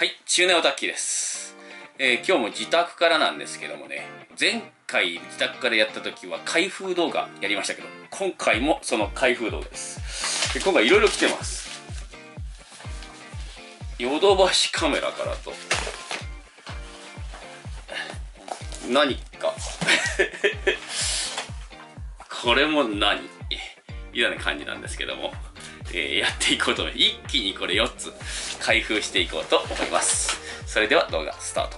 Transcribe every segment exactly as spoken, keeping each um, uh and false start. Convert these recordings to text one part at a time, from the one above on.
はい、中年オタッキーです、えー、今日も自宅からなんですけどもね、前回自宅からやった時は開封動画やりましたけど、今回もその開封動画です。で今回いろいろ来てます。ヨドバシカメラからと何かこれも何みたいな感じなんですけども、えー、やっていこうと思います。一気にこれよっつ開封していこうと思います。それでは動画スタート。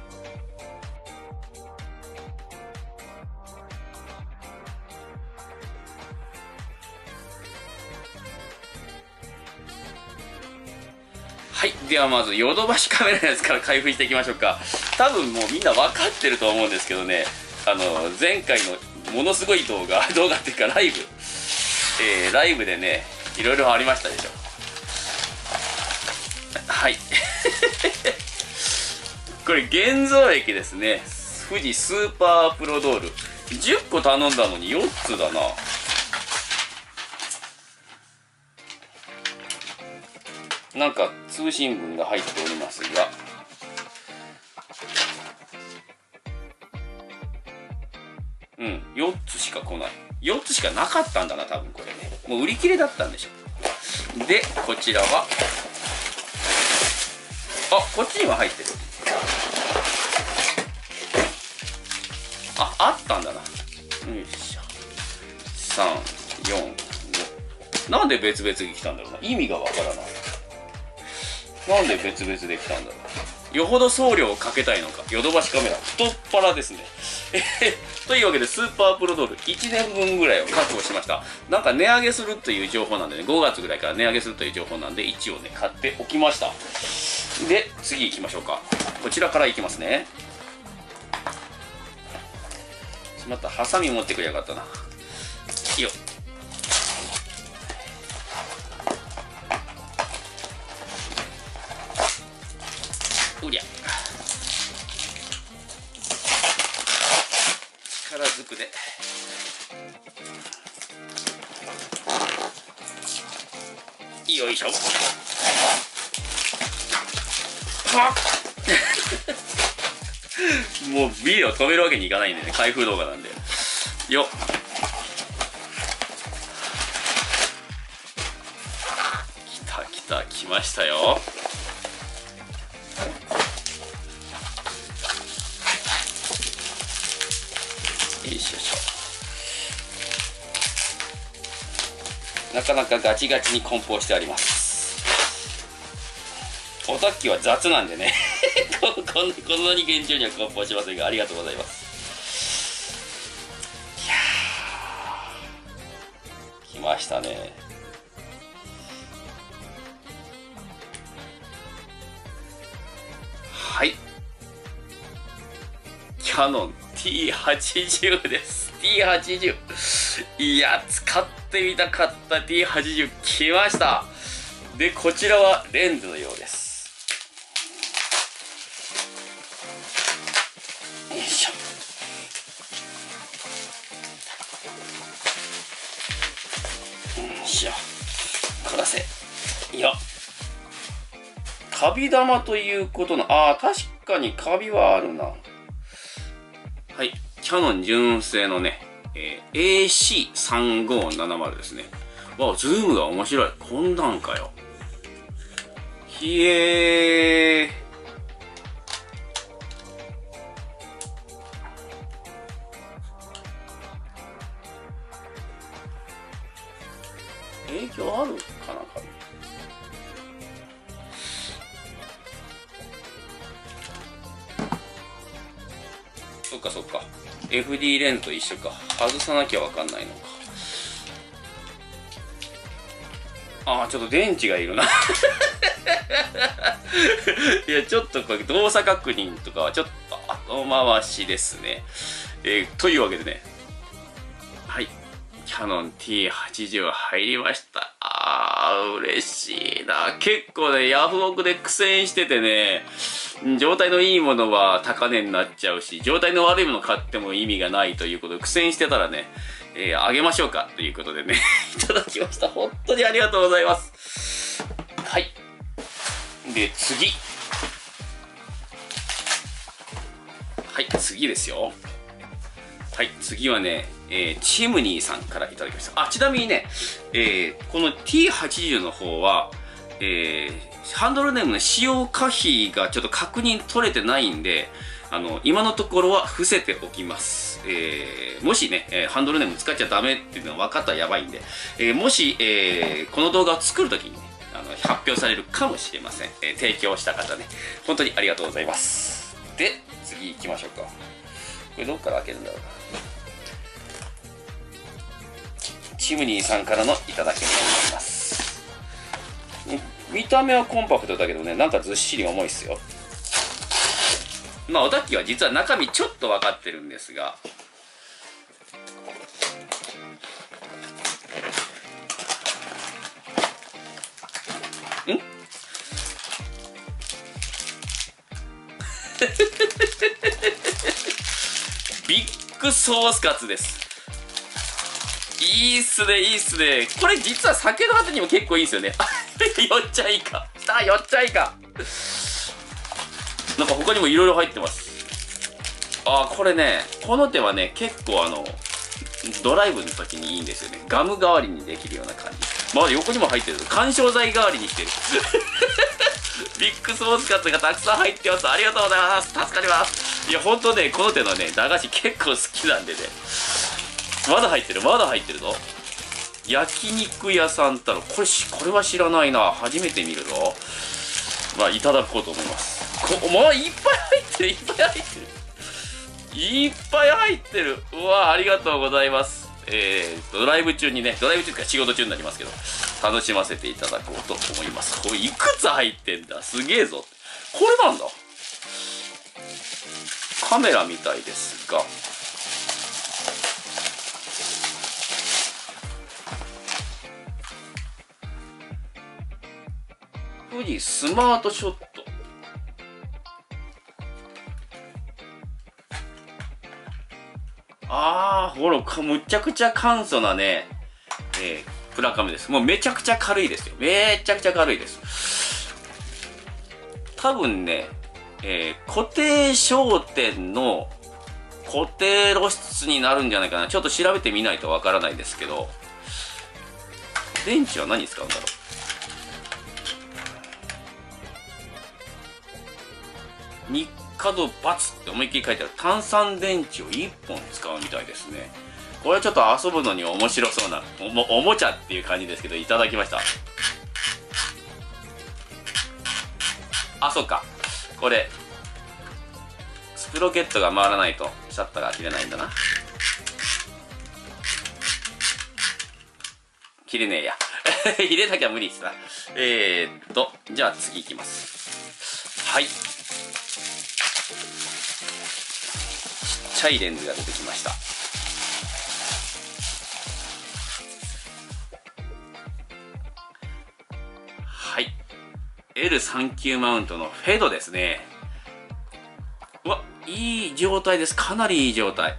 はい、ではまずヨドバシカメラのやつから開封していきましょうか。多分もうみんな分かってると思うんですけどね、あの前回のものすごい動画動画っていうかライブ、えー、ライブでねいろいろありましたでしょ。はいこれ現像液ですね。富士スーパープロドールじゅっこ頼んだのによっつだな。なんか通信文が入っておりますが、うん、よっつしか来ない。よっつしかなかったんだな、多分これね。もう売り切れだったんでしょ。で、こちらは、あ、こっちには入ってる。あ、あったんだな。よいしょ。さん、よん、ご。なんで別々に来たんだろうな。意味がわからない。なんで別々で来たんだろう。よほど送料をかけたいのか。ヨドバシカメラ太っ腹ですね。というわけでスーパープロドールいちねんぶんぐらいを確保しました。なんか値上げするという情報なんでね、ごがつぐらいから値上げするという情報なんで一応ね買っておきました。で次行きましょうか。こちらから行きますね。しまった、ハサミ持ってくれやがったな。いいよ。うりゃ力ずくでよいしょ。はっもうビデオ止めるわけにいかないんでね、開封動画なんでよっ。きたきた、きましたよ。よいしょしょ。なかなかガチガチに梱包してあります。おたっきは雑なんでねここんこんなに厳重には梱包しませんが、ありがとうございます。いやー来ましたね。はい、キヤノン ティーはちじゅう です。 ティーはちじゅう いや使ってみたかった ティーはちじゅう 来ました。でこちらはレンズのようです。よいしょ。よいしょ、こらせよっ。カビ玉ということの、ああ確かにカビはあるな。はい、キヤノン純正のね、えー、エーシーさんごーななまる ですね。わ、ズームが面白い。こんなんかよ。ひえー。影響あるかな、カビ。そっかそっか。エフディー レンズと一緒か。外さなきゃわかんないのか。ああ、ちょっと電池がいるな。いや、ちょっとこれ動作確認とかはちょっと後回しですね。えー、というわけでね。はい。キヤノン ティーはちじゅう 入りました。あー、嬉しいな。結構ね、ヤフオクで苦戦しててね、状態のいいものは高値になっちゃうし、状態の悪いもの買っても意味がないということで苦戦してたらね、えー、あげましょうかということでねいただきました。本当にありがとうございます。はい。で次はい、次ですよ。はい、次はね、えー、チムニーさんからいただきました。あ、ちなみにね、えー、この ティーはちじゅう の方は、えー、ハンドルネームの使用可否がちょっと確認取れてないんで、あの、今のところは伏せておきます。えー、もしね、えー、ハンドルネーム使っちゃダメっていうのが分かったらやばいんで、えー、もし、えー、この動画を作るときにね、あの、発表されるかもしれません。えー、提供した方ね、本当にありがとうございます。で、次行きましょうか。これどっから開けるんだろうな。チムニーさんからのいただき物になります。見た目はコンパクトだけどね、なんかずっしり重いっすよ。まあ、おたっきは実は中身ちょっと分かってるんですが、んビッグソースカツです。いいっすね、いいっすね。これ実は酒の後にも結構いいっすよね。よっちゃいか。さあ、よっちゃいか。なんか他にもいろいろ入ってます。あー、これね、この手はね、結構あの、ドライブの時にいいんですよね。ガム代わりにできるような感じ。まあ横にも入ってる。緩衝材代わりにしてる。ビッグソースカツがたくさん入ってます。ありがとうございます。助かります。いや、ほんとね、この手のね、駄菓子結構好きなんでね。まだ入ってる、まだ入ってるぞ。焼肉屋さん太郎。これし、これは知らないな。初めて見るぞ。まあ、いただこうと思います。こ、まあ、いっぱい入ってる、いっぱい入ってる。いっぱい入ってる。うわ、ありがとうございます。えーと、ドライブ中にね、ドライブ中とか仕事中になりますけど、楽しませていただこうと思います。これ、いくつ入ってんだ。すげえぞ。これなんだ。カメラみたいですが。富士スマートショット。あー、ほら、むちゃくちゃ簡素なね、えー、プラカメです。もうめちゃくちゃ軽いですよ。めちゃくちゃ軽いです。多分ね、えー、固定焦点の固定露出になるんじゃないかな。ちょっと調べてみないとわからないですけど、電池は何使うんだろう。ニッ角バツって思いっきり書いてある。炭酸電池をいっぽん使うみたいですね。これはちょっと遊ぶのに面白そうな おも、おもちゃっていう感じですけど、いただきました。あ、そうか。これ、スプロケットが回らないとシャッターが切れないんだな。切れねえや。入れなきゃ無理っすな。えーっと、じゃあ次いきます。はい。ちっちゃいレンズが出てきました。はい。エルさんじゅうきゅう マウントのフェドですね。うわ、いい状態です。かなりいい状態。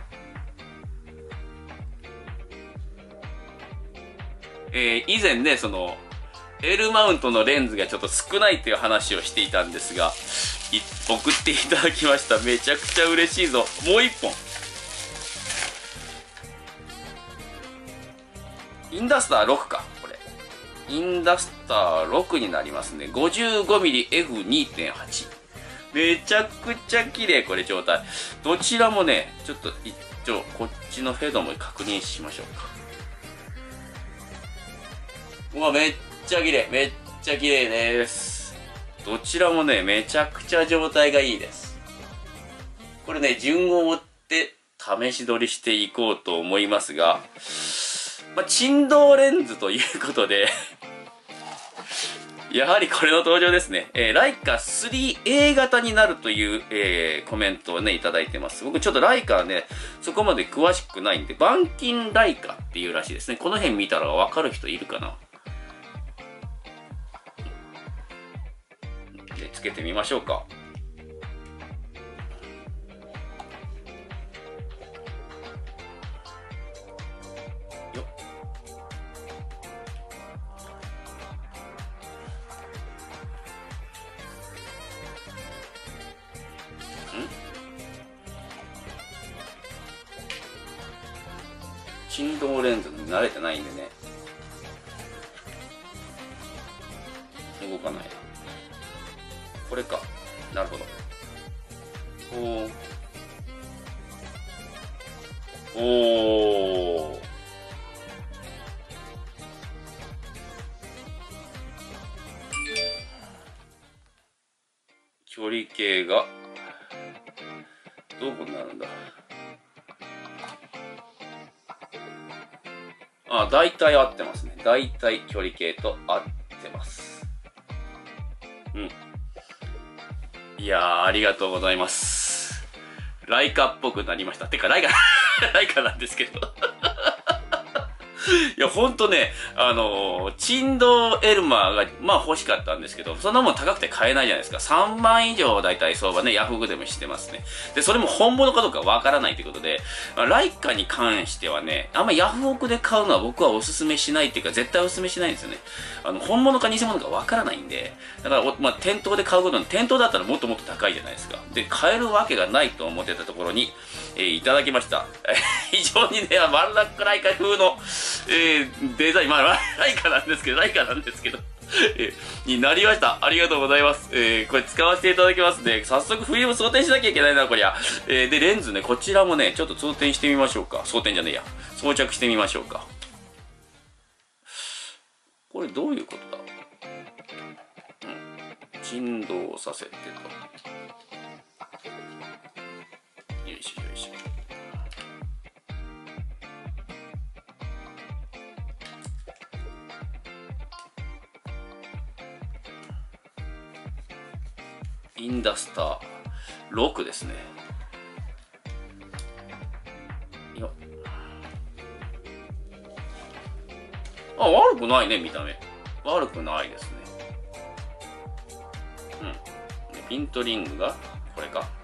えー、以前ね、その、L マウントのレンズがちょっと少ないという話をしていたんですが、送っていただきました。めちゃくちゃ嬉しいぞ。もう一本。インダスターろくか、これ。インダスターろくになりますね。ごじゅうごミリエフにてんはち。めちゃくちゃ綺麗、これ状態。どちらもね、ちょっと一応、こっちのフェドも確認しましょうか。うわ、めっちゃ綺麗。めっちゃ綺麗です。どちらもね、めちゃくちゃ状態がいいです。これね、順を追って試し撮りしていこうと思いますが、まあ、振動レンズということで、やはりこれの登場ですね。えー、ライカ スリーエー 型になるという、えー、コメントをね、いただいてます。僕ちょっとライカはね、そこまで詳しくないんで、板金ライカっていうらしいですね。この辺見たらわかる人いるかな。で、つけてみましょうか。よっ。 振動レンズに慣れてないんでね、動かないな。これか。なるほど。おーおー、距離計がどこになるんだ。あ、大体合ってますね。大体距離計と合ってます。うん。いやー、ありがとうございます。ライカっぽくなりました。てか、ライカ、ライカなんですけど。いや、ほんとね、あのー、振動エルマーが、まあ欲しかったんですけど、そんなもん高くて買えないじゃないですか。さんまん以上だいたい相場ね、ヤフオクでもしてますね。で、それも本物かどうかわからないということで、ライカに関してはね、あんまヤフオクで買うのは僕はおすすめしないっていうか、絶対おすすめしないんですよね。あの、本物か偽物かわからないんで、だから、まあ、店頭で買うことに、店頭だったらもっともっと高いじゃないですか。で、買えるわけがないと思ってたところに、えー、いただきました。非常にね、ワンラックライカ風の、えー、デザイン、まあ、ライカなんですけど、ライカなんですけど、えー、になりました。ありがとうございます。えー、これ使わせていただきますね。早速フィルム装填しなきゃいけないな、こりゃ。えー、で、レンズね、こちらもね、ちょっと装填してみましょうか。装填じゃねえや。装着してみましょうか。これどういうことだ？うん。振動させてと。よいしょよいしょ。インダスターろくですね。よっ。あ、悪くないね、見た目。悪くないですね。うん。でピントリングがこれか。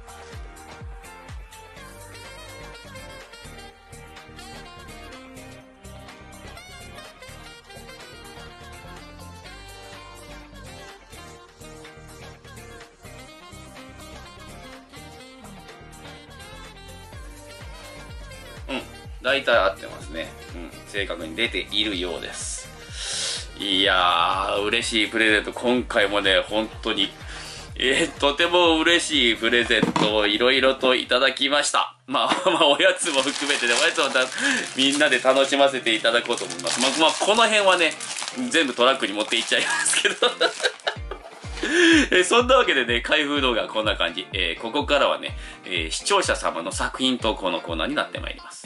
うん。大体合ってますね。うん。正確に出ているようです。いやー、嬉しいプレゼント。今回もね、本当に、えー、とても嬉しいプレゼントをいろいろといただきました。まあ、まあ、おやつも含めてね、おやつをみんなで楽しませていただこうと思います。まあ、まあ、この辺はね、全部トラックに持っていっちゃいますけど。えそんなわけでね、開封動画はこんな感じ。えー、ここからはね、えー、視聴者様の作品投稿のコーナーになってまいります。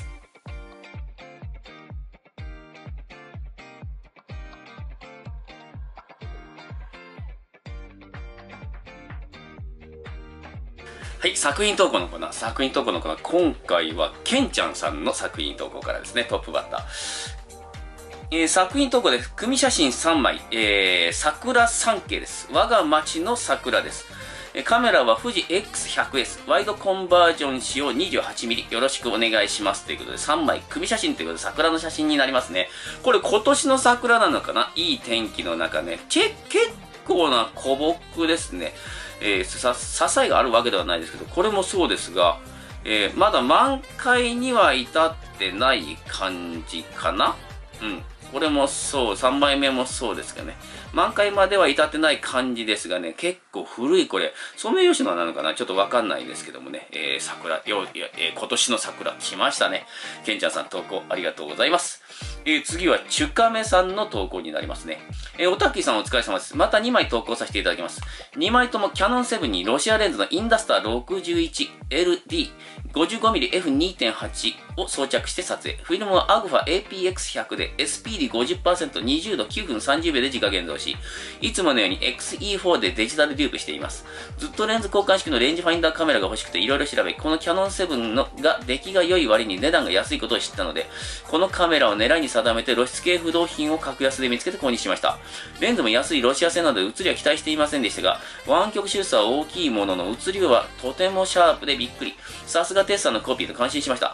はい、作品投稿のコーナー。作品投稿のコーナー。今回は、ケンちゃんさんの作品投稿からですね、トップバッター。えー、作品投稿です。組写真さんまい。えー、桜三景です。我が町の桜です。えー、カメラは富士 エックスひゃくエス。ワイドコンバージョン仕様 にじゅうはちミリ。よろしくお願いします。ということで、さんまい組写真ということで、桜の写真になりますね。これ今年の桜なのかな？いい天気の中ね。結構な古木ですね。えー、さ、支えがあるわけではないですけど、これもそうですが、えー、まだ満開には至ってない感じかな？うん。これもそう、さんまいめもそうですけどね。満開までは至ってない感じですがね、結構古いこれ、ソメイヨシノなのかなちょっとわかんないですけどもね、えー、桜、よ、えー、今年の桜来ましたね。ケンちゃんさん投稿ありがとうございます。えー、次は、チュカメさんの投稿になりますね。えー、おたきさんお疲れ様です。またにまい投稿させていただきます。にまいともキャノンセブンにロシアレンズのインダスター ろくじゅういちエルディーごじゅうごミリエフにてんはち を装着して撮影。フィルムは アグファ エーピーエックスひゃく で エスピーディーごじゅっパーセント、にじゅうどきゅうふんさんじゅうびょうで自家現像し、いつものように エックスイーフォー でデジタルデュープしています。ずっとレンズ交換式のレンジファインダーカメラが欲しくていろいろ調べ、このキャノンセブンのが出来が良い割に値段が安いことを知ったので、このカメラを狙いに定めて露出系不動品を格安で見つけて購入しました。レンズも安いロシア製なので写りは期待していませんでしたが、湾曲周差は大きいものの写りはとてもシャープでびっくり。さすがテッサのコピーと感心しました。一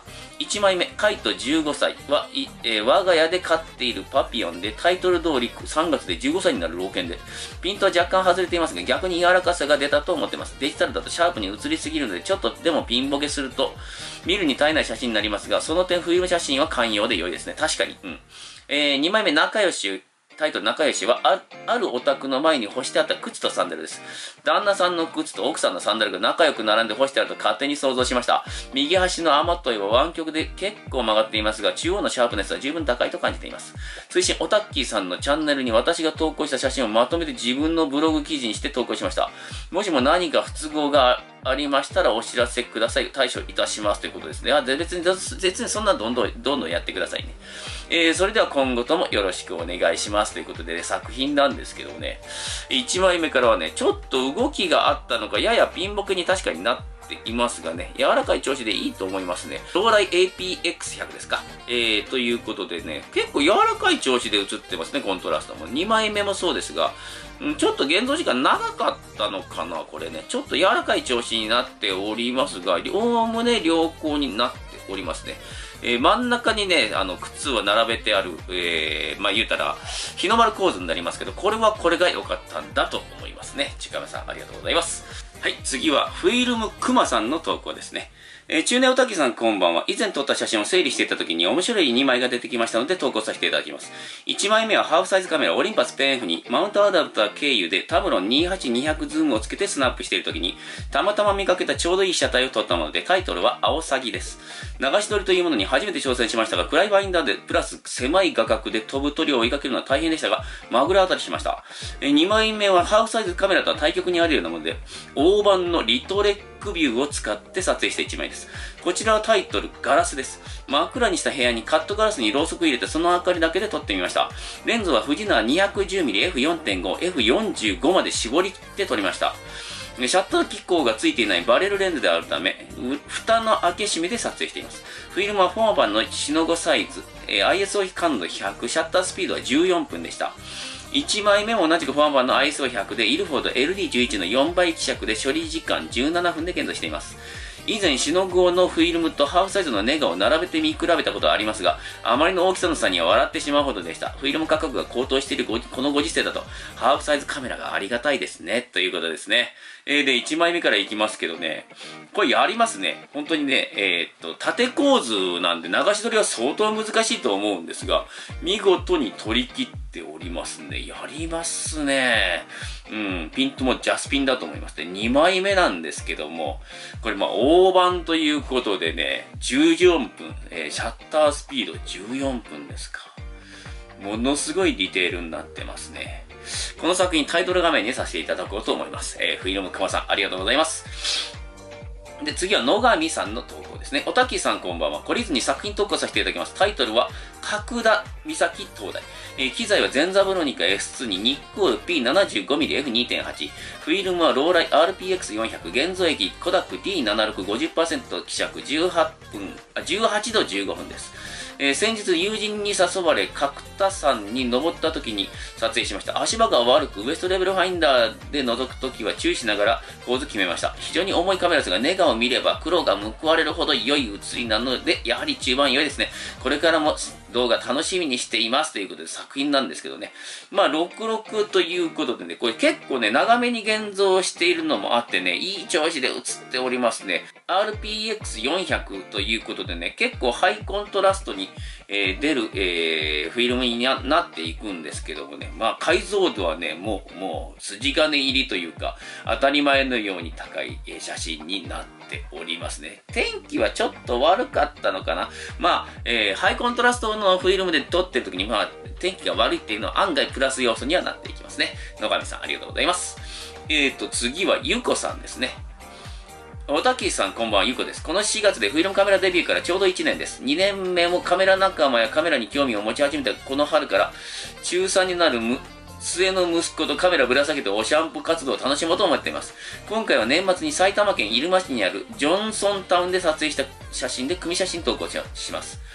ちまいめ、カイトじゅうごさいは、いえー、我が家で飼っているパピヨンで、タイトル通りさんがつでじゅうごさいになる老犬で、ピントは若干外れていますが、逆に柔らかさが出たと思っています。デジタルだとシャープに映りすぎるので、ちょっとでもピンボケすると、見るに耐えない写真になりますが、その点フィルム写真は寛容で良いですね。確かに。うん。えー、にまいめ、仲良し、タイトル仲良しはあ、あるお宅の前に干してあった靴とサンダルです。旦那さんの靴と奥さんのサンダルが仲良く並んで干してあると勝手に想像しました。右端の雨といは湾曲で結構曲がっていますが、中央のシャープネスは十分高いと感じています。追伸、オタッキーさんのチャンネルに私が投稿した写真をまとめて自分のブログ記事にして投稿しました。もしも何か不都合がありましたらお知らせください。対処いたしますということですね。あ、別に、別にそんなどんどん、どんどんやってくださいね。えー、それでは今後ともよろしくお願いしますということで、ね、作品なんですけどね、いちまいめからはね、ちょっと動きがあったのか、ややピンボケに確かになっていますがね、柔らかい調子でいいと思いますね。ローライ エーピーエックスひゃく ですか。えー、ということでね、結構柔らかい調子で映ってますね、コントラストも。にまいめもそうですが、ちょっと現像時間長かったのかな、これね。ちょっと柔らかい調子になっておりますが、おおむね良好になっておりますね。えー、真ん中にね、あの、靴は並べてある、えー、まあ言うたら、日の丸構図になりますけど、これはこれが良かったんだと思いますね。ちかめさん、ありがとうございます。はい、次は、フィルムクマさんの投稿ですね。えー、中年おたきさんこんばんは。以前撮った写真を整理していた時に面白いにまいが出てきましたので投稿させていただきます。いちまいめはハーフサイズカメラオリンパスペン F にマウントアダプター経由でタブロンにじゅうはちにひゃくズームをつけてスナップしている時にたまたま見かけたちょうどいい被写体を撮ったものでタイトルはアオサギです。流し撮りというものに初めて挑戦しましたが暗いバインダーでプラス狭い画角で飛ぶ鳥を追いかけるのは大変でしたがマグロ当たりしました。えにまいめはハーフサイズカメラとは対極にあるようなもので大判のリトレックビューを使って撮影したいちまいです。こちらはタイトルガラスです。真っ暗にした部屋にカットガラスにろうそく入れてその明かりだけで撮ってみました。レンズは富士ナー にひゃくじゅうミリエフよんてんご、エフよんじゅうご まで絞り切って撮りました。シャッター機構がついていないバレルレンズであるため、蓋の開け閉めで撮影しています。フィルムはフォーマンのシノごサイズ、アイエスオー 感度ひゃく、シャッタースピードはじゅうよんぷんでした。いちまいめも同じくフォーマンの アイエスオーひゃく でイルフォード エルディーじゅういち のよんばい希釈で処理時間じゅうななふんで現像しています。以前シノごのフィルムとハーフサイズのネガを並べて見比べたことはありますが、あまりの大きさの差には笑ってしまうほどでした。フィルム価格が高騰しているこのご時世だと、ハーフサイズカメラがありがたいですね。ということですね。えー、で、いちまいめからいきますけどね、これやりますね。本当にね、えー、っと、縦構図なんで流し撮りは相当難しいと思うんですが、見事に撮り切っておりますね。やりますね。うん、ピントもジャスピンだと思います。で、にまいめなんですけども、これまあ大判ということでね、じゅうよんぷん、えー、シャッタースピードじゅうよんぷんですか。ものすごいディテールになってますね。この作品タイトル画面にさせていただこうと思います。えー、フィルムクマさんありがとうございます。で、次は野上さんの投稿ですね。おたきさんこんばんは。懲りずに作品投稿させていただきます。タイトルは、角田岬灯台。えー、機材はゼンザブロニカ エスツー にニッコール ピーななじゅうごミリエフにてんはち。フィルムはローライ アールピーエックスよんひゃく。現像液コダック ディーななじゅうろくごじゅっパーセント 希釈じゅうはちふん、あ、じゅうはちどじゅうごふんです。えー、先日友人に誘われ角田山に登った時に撮影しました。足場が悪くウエストレベルファインダーで覗く時は注意しながら構図決めました。非常に重いカメラですがネガを見れば黒が報われるほど良い写りなのでやはり中盤良いですね。これからも動画楽しみにしていますということで作品なんですけどね。まあろくじゅうろくということでね、これ結構ね長めに現像しているのもあってね、いい調子で写っておりますね。アールピーエックスよんひゃく ということでね、結構ハイコントラストに、えー、出る、えー、フィルムに な, なっていくんですけどもね、まあ解像度はね、もう、もう筋金入りというか、当たり前のように高い、えー、写真になっておりますね。天気はちょっと悪かったのかな。まあ、えー、ハイコントラストのフィルムで撮ってる時に、まあ、天気が悪いっていうのは案外プラス要素にはなっていきますね。野上さん、ありがとうございます。えーと、次はゆこさんですね。おたきさんこんばんは、ゆこです。このしがつでフィルムカメラデビューからちょうどいちねんです。にねんめもカメラ仲間やカメラに興味を持ち始めたこの春からちゅうさんになる末の息子とカメラぶら下げておシャンプ活動を楽しもうと思っています。今回は年末に埼玉県入間市にあるジョンソンタウンで撮影した写真で組写真投稿します。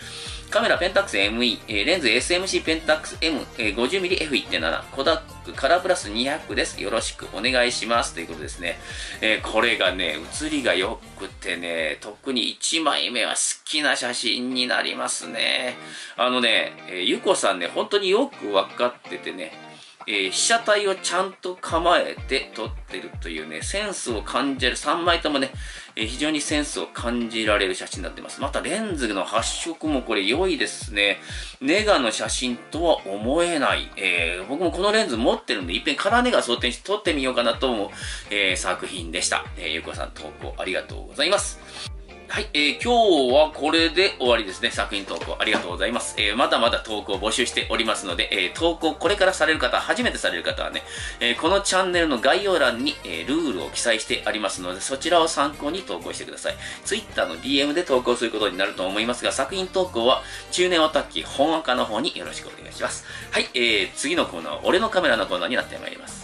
カメラペンタックス エムイー、えー、レンズ エスエムシー ペンタックス エム、えー、ごじゅうミリエフいってんなな、コダックカラープラスにひゃくです。よろしくお願いします。ということですね。えー、これがね、写りが良くてね、特にいちまいめは好きな写真になりますね。あのね、えー、ゆこさんね、本当によくわかっててね、えー、被写体をちゃんと構えて撮ってるというね、センスを感じる、さんまいともね、えー、非常にセンスを感じられる写真になってます。またレンズの発色もこれ良いですね。ネガの写真とは思えない。えー、僕もこのレンズ持ってるんで、いっぺんカラーネガ装填して撮ってみようかなと思う、えー、作品でした。えー、ゆこさん投稿ありがとうございます。はい、えー、今日はこれで終わりですね。作品投稿ありがとうございます。えー、まだまだ投稿募集しておりますので、えー、投稿これからされる方、初めてされる方はね、えー、このチャンネルの概要欄に、えー、ルールを記載してありますので、そちらを参考に投稿してください。Twitter の ディーエム で投稿することになると思いますが、作品投稿は中年オタッキー本赤の方によろしくお願いします。はい、えー、次のコーナーは俺のカメラのコーナーになってまいります。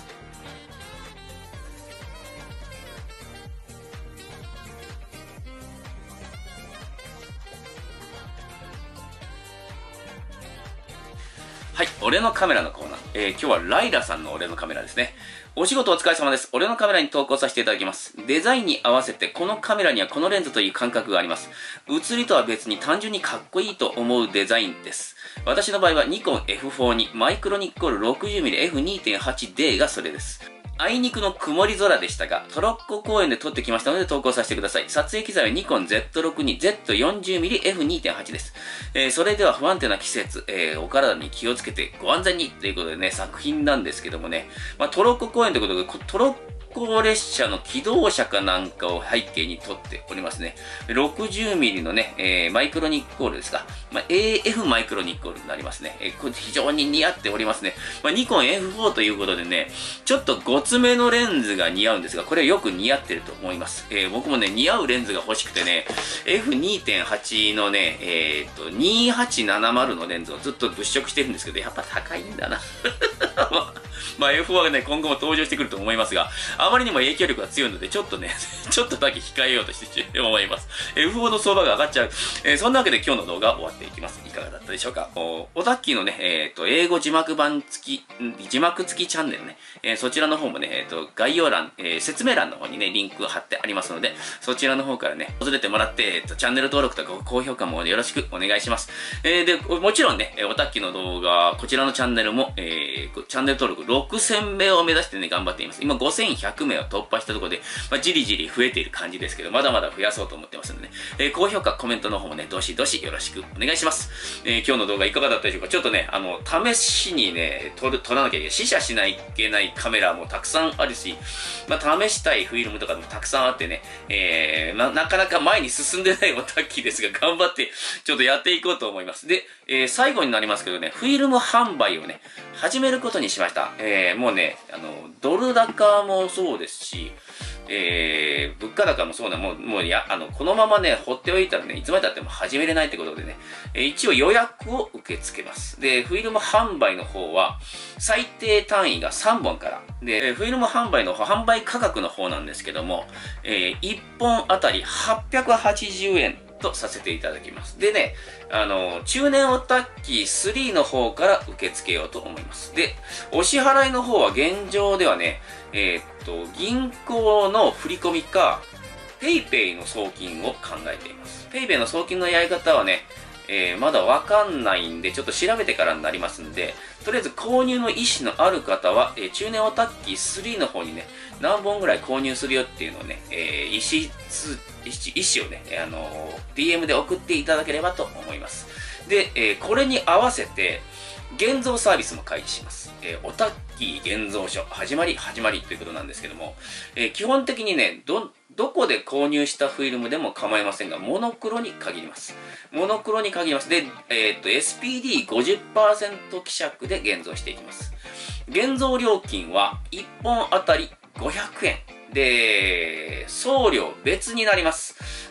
はい、俺のカメラのコーナー。えー、今日はライラさんの俺のカメラですね。お仕事お疲れ様です。俺のカメラに投稿させていただきます。デザインに合わせてこのカメラにはこのレンズという感覚があります。写りとは別に単純にかっこいいと思うデザインです。私の場合はニコン エフフォー にマイクロニッコール ろくじゅうミリエフにてんはちディー がそれです。あいにくの曇り空でしたが、トロッコ公園で撮ってきましたので投稿させてください。撮影機材はニコン ゼットろくじゅうに、ゼットよんじゅうミリエフにてんはち です。えー、それでは不安定な季節、えー、お体に気をつけてご安全にということでね、作品なんですけどもね、まあ、トロッコ公園ということで、トロッコ列車の機動車かなんかを背景に撮っておりますね。ろくじゅうミリのね、えー、マイクロニッコールですか。まあ、エーエフ マイクロニッコールになりますね。えー、これ非常に似合っておりますね。まあ、ニコン エフフォー ということでね、ちょっとごつめのレンズが似合うんですが、これはよく似合ってると思います。えー、僕もね、似合うレンズが欲しくてね、エフにてんはち のね、えー、っと、にーはちななまるのレンズをずっと物色してるんですけど、やっぱ高いんだな。まあ エフフォー はね、今後も登場してくると思いますが、あまりにも影響力が強いので、ちょっとね、ちょっとだけ控えようとして思います。エフフォー の相場が上がっちゃう。えー、そんなわけで今日の動画は終わっていきます。いかがだったでしょうか。お、オタッキーのね、えっと、英語字幕版付き、字幕付きチャンネルね、えー、そちらの方もね、えっと、概要欄、えー、説明欄の方にね、リンク貼ってありますので、そちらの方からね、訪れてもらって、えっと、チャンネル登録とか高評価もよろしくお願いします。えー、で、もちろんね、オタッキーの動画、こちらのチャンネルも、えー、チャンネル登録ろくせんめいを目指してね、頑張っています。今ごせんひゃくめいを突破したところで、まあ、じりじり増えている感じですけど、まだまだ増やそうと思ってますのでね、えー、高評価、コメントの方もね、どしどしよろしくお願いします。えー、今日の動画いかがだったでしょうか。ちょっとね、あの、試しにね、撮る、撮らなきゃいけない、試写しないといけないカメラもたくさんあるし、まあ、試したいフィルムとかもたくさんあってね、えー、な、なかなか前に進んでないオタッキーですが、頑張って、ちょっとやっていこうと思います。で、えー、最後になりますけどね、フィルム販売をね、始めることにしました。えー、もうね、あの、ドル高もそうですし、えー、物価高もそうな、もう、もうや、あの、このままね、放っておいたらね、いつまでたっても始めれないってことでね、えー、一応予約を受け付けます。で、フィルム販売の方は、最低単位がさんぼんから。で、フィルム販売の方、販売価格の方なんですけども、えー、いっぽんあたりはっぴゃくはちじゅうえんとさせていただきます。でね、あの、中年オタッキースリーの方から受け付けようと思います。で、お支払いの方は現状ではね、えー、っと、銀行の振り込みか、PayPay の送金を考えています。PayPay の送金のやり方はね、えー、まだわかんないんで、ちょっと調べてからになりますんで、とりあえず購入の意思のある方は、えー、中年オタッキースリーの方にね、何本ぐらい購入するよっていうのをね、えー、意思つ、意思をね、あのー、ディーエム で送っていただければと思います。で、えー、これに合わせて、現像サービスも開示します。えー、オタッキー現像書、始まり、始まりということなんですけども、えー、基本的にね、ど、どこで購入したフィルムでも構いませんが、モノクロに限ります。モノクロに限ります。で、えー、っと、エスピーディーごじゅっパーセント 希釈で現像していきます。現像料金はいっぽんあたりごひゃくえん。で、送料別になります。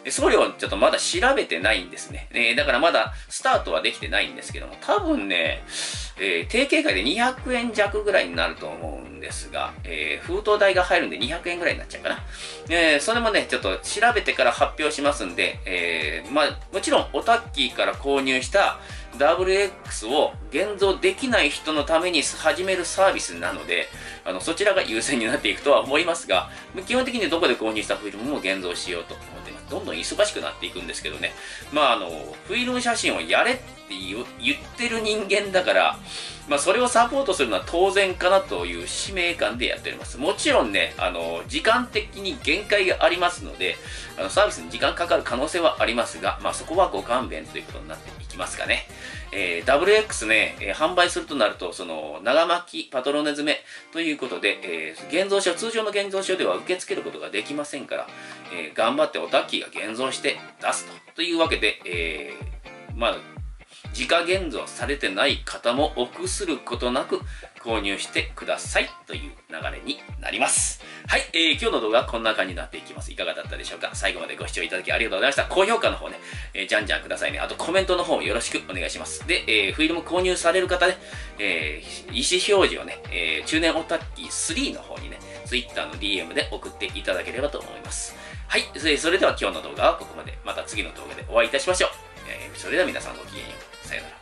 送料ちょっとまだ調べてないんですね。えー、だからまだスタートはできてないんですけども、多分ね、えー、定型会でにひゃくえん弱ぐらいになると思うんですが、えー、封筒代が入るんでにひゃくえんぐらいになっちゃうかな。えー、それもね、ちょっと調べてから発表しますんで、えー、まあ、もちろんオタッキーから購入した ダブリューエックス を現像できない人のために始めるサービスなので、あの、そちらが優先になっていくとは思いますが、基本的にどこで購入したフィルムも現像しようと思っています。どんどん忙しくなっていくんですけどね。まあ、あの、フィルム写真をやれって言ってる人間だから、まあ、それをサポートするのは当然かなという使命感でやっております。もちろんね、あの、時間的に限界がありますので、あの、サービスに時間かかる可能性はありますが、まあ、そこはご勘弁ということになっていきますかね。えー、ダブリューエックス ね、えー、販売するとなると、その、長巻きパトロネ詰めということで、えー、現像書、通常の現像書では受け付けることができませんから、えー、頑張ってオタッキーが現像して出すと。というわけで、えー、まあ、自家現像されてない方も臆することなく購入してくださいという流れになります。はい、えー、今日の動画はこんな感じになっていきます。いかがだったでしょうか。最後までご視聴いただきありがとうございました。高評価の方ね、えー、じゃんじゃんくださいね。あとコメントの方もよろしくお願いします。で、えー、フィルム購入される方ね、えー、意思表示をね、えー、中年オタッキースリーの方にね、Twitter の ディーエム で送っていただければと思います。はい、それでは今日の動画はここまで。また次の動画でお会いいたしましょう。えー、それでは皆さんごきげんよう。さよなら。